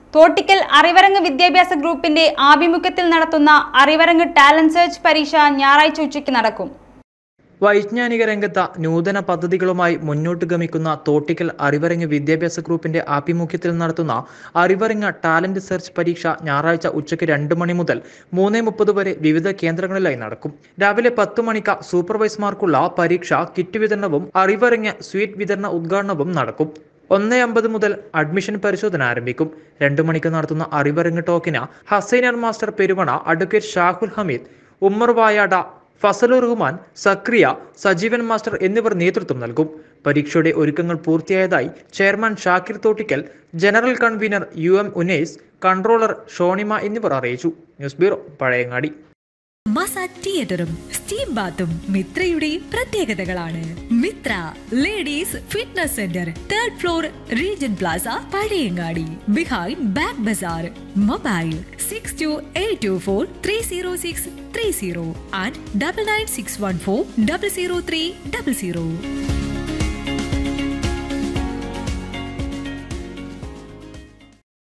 തോട്ടിക്കൽ അറിവരങ്ങ് വിദ്യാഭ്യാസ ഗ്രൂപ്പിന്റെ ആഭിമുഖ്യത്തിൽ നടത്തുന്ന അറിവരങ്ങ് ടാലന്റ് സെർച്ച് പരീക്ഷ ഞായറാഴ്ച ഉച്ചയ്ക്ക് നടക്കും. വൈജ്ഞാനിക രംഗത്ത് നൂതന പദ്ധതികളുമായി മുന്നോട്ട് ഗമിക്കുന്ന തോട്ടിക്കൽ അറിവരങ്ങ് വിദ്യാഭ്യാസ ഗ്രൂപ്പിന്റെ ആഭിമുഖ്യത്തിൽ നടത്തുന്ന അറിവരങ്ങ് ടാലന്റ് സെർച്ച് പരീക്ഷ ഞായറാഴ്ച ഉച്ചയ്ക്ക് 2 മണി മുതൽ 3:30 വരെ വിവിധ കേന്ദ്രങ്ങളിലായി നടക്കും. രാവിലെ 10 മണിക്ക് സൂപ്പർവൈസർമാർക്കുള്ള പരീക്ഷ കിറ്റ് വിതരണവും അറിവരങ്ങ് സ്വീറ്റ് വിതരണ ഉദ്ഘാടനവും നടക്കും. 1:50 മുതൽ അഡ്മിഷൻ പരിശോധന ആരംഭിക്കും. 2 മണിക്ക് നടത്തുന്ന അറിവരങ്ങ് ടോക്കിന് Hussainar master Peruvana, advocate Shahul Hameed, Ummer Vayada, Fazlur Rahman, Zakariya, Sajeevan master എന്നിവർ നേതൃത്വം നൽകും. പരീക്ഷയുടെ ഒരുക്കങ്ങൾ പൂർത്തിയായതായി chairman Shakir Thottikkal, general convener UM Unais, controller Shonima എന്നിവർ അറിയിച്ചു. News bureau, Pazhayangadi. മസാജ് തിയേറ്ററും സ്റ്റീം ബാത്തും മിത്രയുടെ പ്രത്യേകതകളാണ്. Mithra ladies fitness centre, 3rd floor, Regen Plaza, Pazhayangadi, behind bag bazaar. Mobile 6282430630 and 9961400300.